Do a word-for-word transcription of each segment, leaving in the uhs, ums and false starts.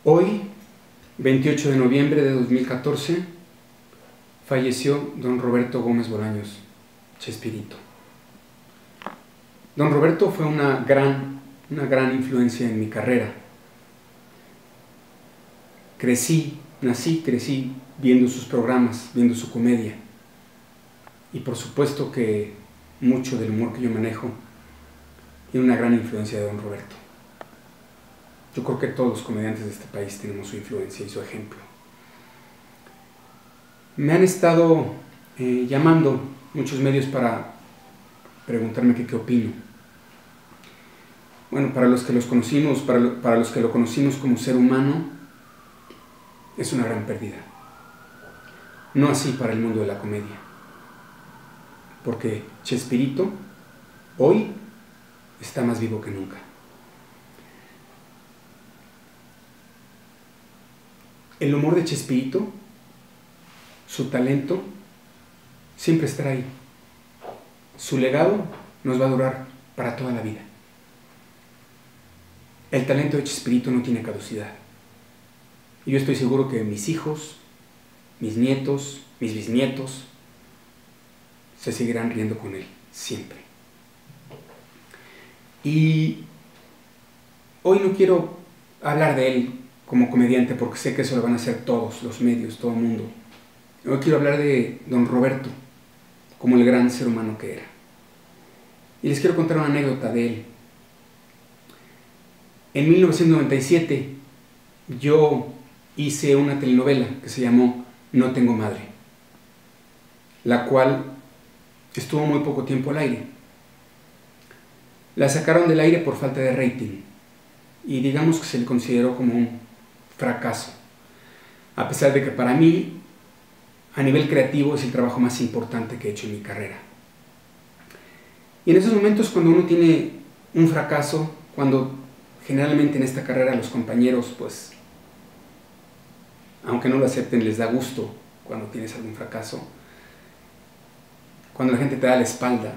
Hoy, veintiocho de noviembre de dos mil catorce, falleció don Roberto Gómez Bolaños, Chespirito. Don Roberto fue una gran, una gran influencia en mi carrera. Crecí, nací, crecí viendo sus programas, viendo su comedia. Y por supuesto que mucho del humor que yo manejo tiene una gran influencia de don Roberto. Yo creo que todos los comediantes de este país tenemos su influencia y su ejemplo. Me han estado eh, llamando muchos medios para preguntarme qué, qué opino. Bueno, para los que los conocimos, para, lo, para los que lo conocimos como ser humano, es una gran pérdida. No así para el mundo de la comedia. Porque Chespirito hoy está más vivo que nunca. El humor de Chespirito, su talento, siempre estará ahí. Su legado nos va a durar para toda la vida. El talento de Chespirito no tiene caducidad. Y yo estoy seguro que mis hijos, mis nietos, mis bisnietos, se seguirán riendo con él, siempre. Y hoy no quiero hablar de él como comediante, porque sé que eso lo van a hacer todos los medios, todo el mundo. Hoy quiero hablar de don Roberto, como el gran ser humano que era. Y les quiero contar una anécdota de él. En mil novecientos noventa y siete, yo hice una telenovela que se llamó No tengo madre, la cual estuvo muy poco tiempo al aire. La sacaron del aire por falta de rating, y digamos que se le consideró como un fracaso, a pesar de que para mí, a nivel creativo, es el trabajo más importante que he hecho en mi carrera. Y en esos momentos, cuando uno tiene un fracaso, cuando generalmente en esta carrera los compañeros, pues, aunque no lo acepten, les da gusto cuando tienes algún fracaso, cuando la gente te da la espalda,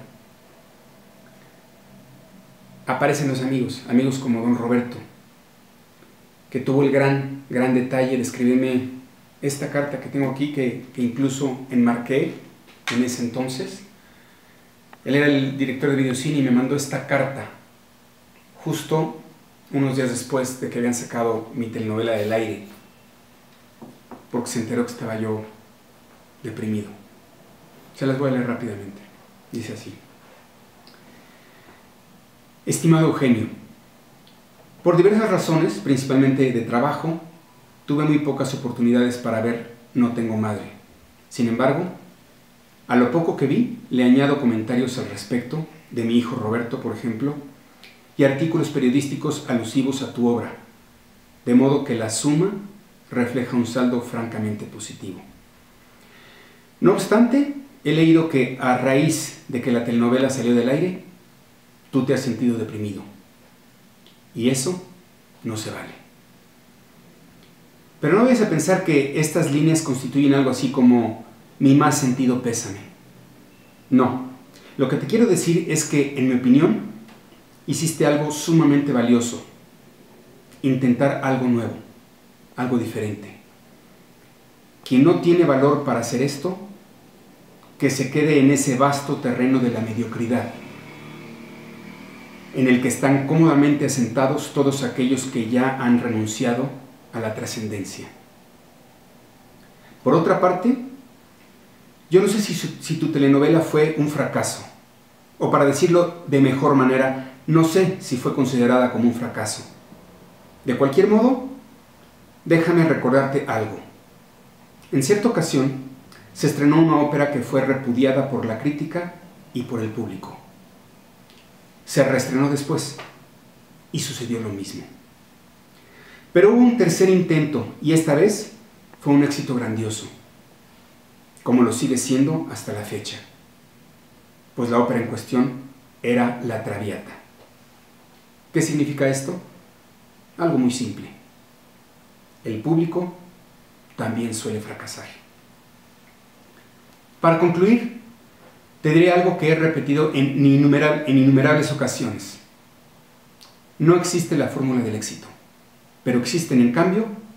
aparecen los amigos, amigos como don Roberto, que tuvo el gran, gran detalle de escribirme esta carta que tengo aquí, que, que incluso enmarqué en ese entonces. Él era el director de videocine y me mandó esta carta justo unos días después de que habían sacado mi telenovela del aire, porque se enteró que estaba yo deprimido. Se las voy a leer rápidamente. Dice así: Estimado Eugenio, por diversas razones, principalmente de trabajo, tuve muy pocas oportunidades para ver No tengo madre. Sin embargo, a lo poco que vi, le añado comentarios al respecto de mi hijo Roberto, por ejemplo, y artículos periodísticos alusivos a tu obra, de modo que la suma refleja un saldo francamente positivo. No obstante, he leído que a raíz de que la telenovela salió del aire, tú te has sentido deprimido. Y eso no se vale. Pero no vayas a pensar que estas líneas constituyen algo así como mi más sentido pésame. No. Lo que te quiero decir es que, en mi opinión, hiciste algo sumamente valioso. Intentar algo nuevo, algo diferente. Quien no tiene valor para hacer esto, que se quede en ese vasto terreno de la mediocridad, en el que están cómodamente asentados todos aquellos que ya han renunciado a la trascendencia. Por otra parte, yo no sé si, si tu telenovela fue un fracaso, o para decirlo de mejor manera, no sé si fue considerada como un fracaso. De cualquier modo, déjame recordarte algo. En cierta ocasión, se estrenó una ópera que fue repudiada por la crítica y por el público. Se reestrenó después y sucedió lo mismo. Pero hubo un tercer intento y esta vez fue un éxito grandioso, como lo sigue siendo hasta la fecha, pues la ópera en cuestión era La Traviata. ¿Qué significa esto? Algo muy simple. El público también suele fracasar. Para concluir, te diré algo que he repetido en, innumerable, en innumerables ocasiones. No existe la fórmula del éxito, pero existen, en cambio,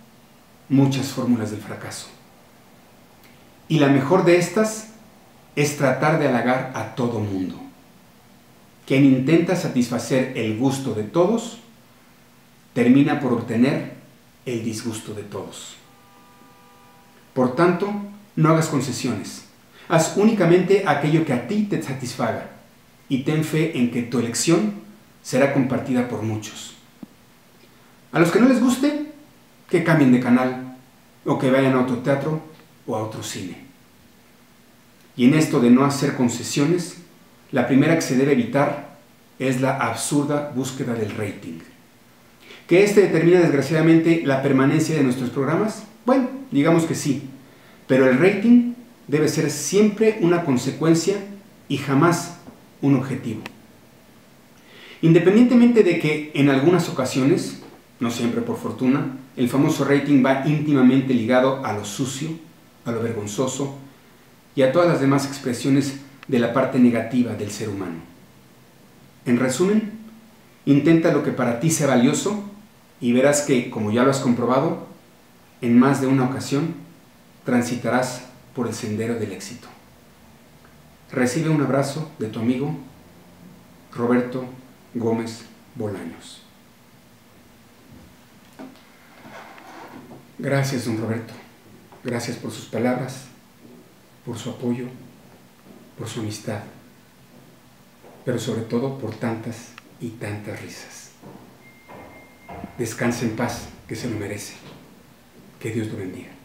muchas fórmulas del fracaso. Y la mejor de estas es tratar de halagar a todo mundo. Quien intenta satisfacer el gusto de todos, termina por obtener el disgusto de todos. Por tanto, no hagas concesiones. Haz únicamente aquello que a ti te satisfaga y ten fe en que tu elección será compartida por muchos. A los que no les guste, que cambien de canal o que vayan a otro teatro o a otro cine. Y en esto de no hacer concesiones, la primera que se debe evitar es la absurda búsqueda del rating. ¿Que este determina desgraciadamente la permanencia de nuestros programas? Bueno, digamos que sí, pero el rating debe ser siempre una consecuencia y jamás un objetivo. Independientemente de que en algunas ocasiones, no siempre por fortuna, el famoso rating va íntimamente ligado a lo sucio, a lo vergonzoso y a todas las demás expresiones de la parte negativa del ser humano. En resumen, intenta lo que para ti sea valioso y verás que, como ya lo has comprobado, en más de una ocasión transitarás por el sendero del éxito. Recibe un abrazo de tu amigo Roberto Gómez Bolaños. Gracias, don Roberto. Gracias por sus palabras, por su apoyo, por su amistad, pero sobre todo por tantas y tantas risas. Descansa en paz, que se lo merece. Que Dios lo bendiga.